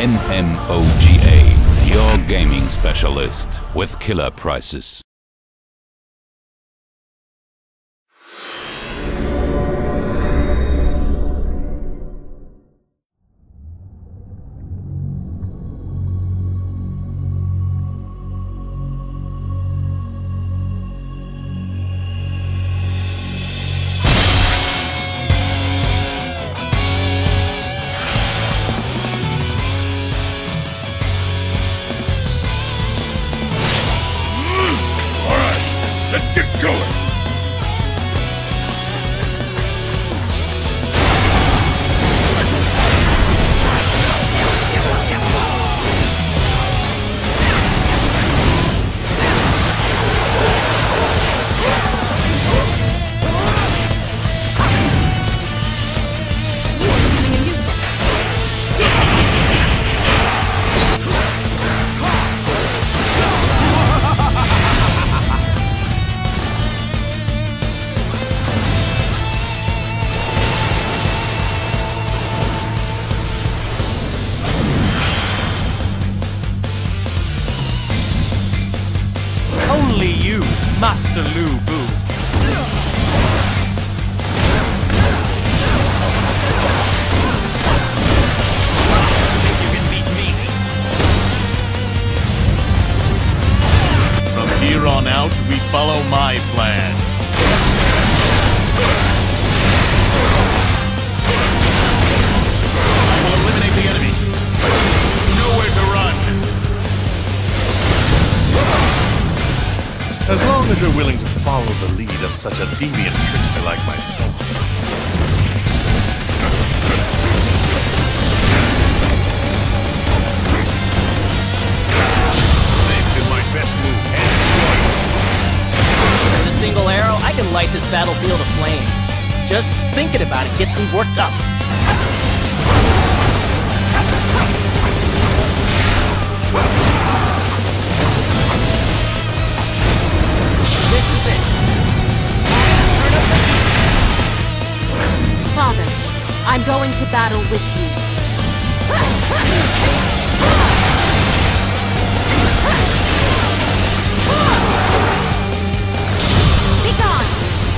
NMOGA, your gaming specialist with killer prices. Let's get going! Only you, Master Lu Bu. Think you can beat me? From here on out, we follow my plan. I will eliminate the enemy. Nowhere to run. As long as you're willing to follow the lead of such a deviant trickster like myself. This is my best move, and enjoy it. With a single arrow, I can light this battlefield aflame. Just thinking about it gets me worked up. This is it. Turn up the heat. Father, I'm going to battle with you. Be gone!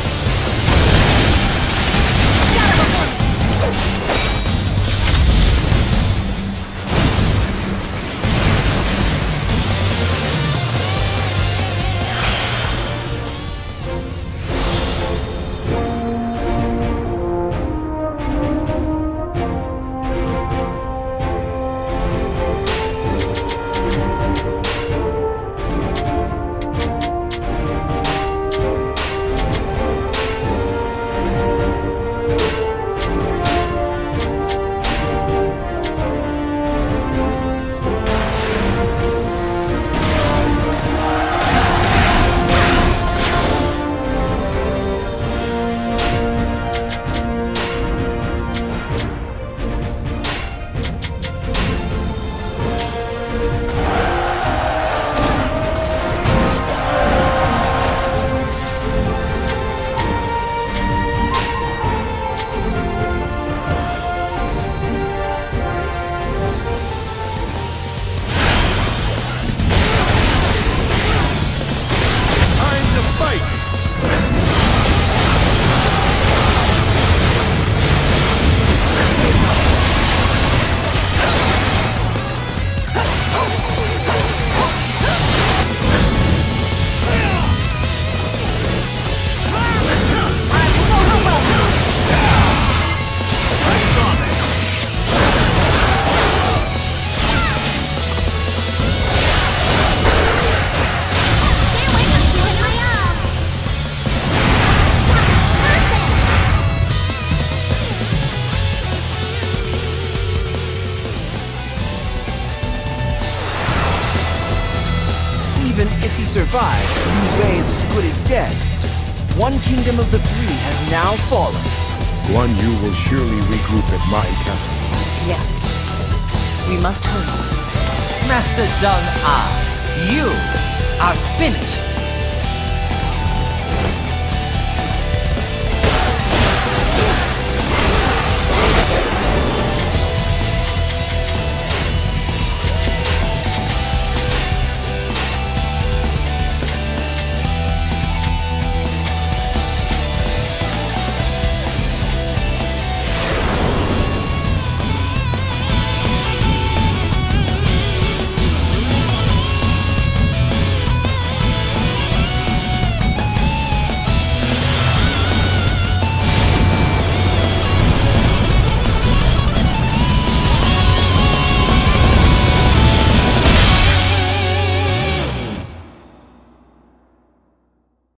Even if he survives, Liu Bei is as good as dead. One kingdom of the three has now fallen. Guan Yu will surely regroup at Mai Castle. Yes. We must hurry. Master Deng Ai, you are finished.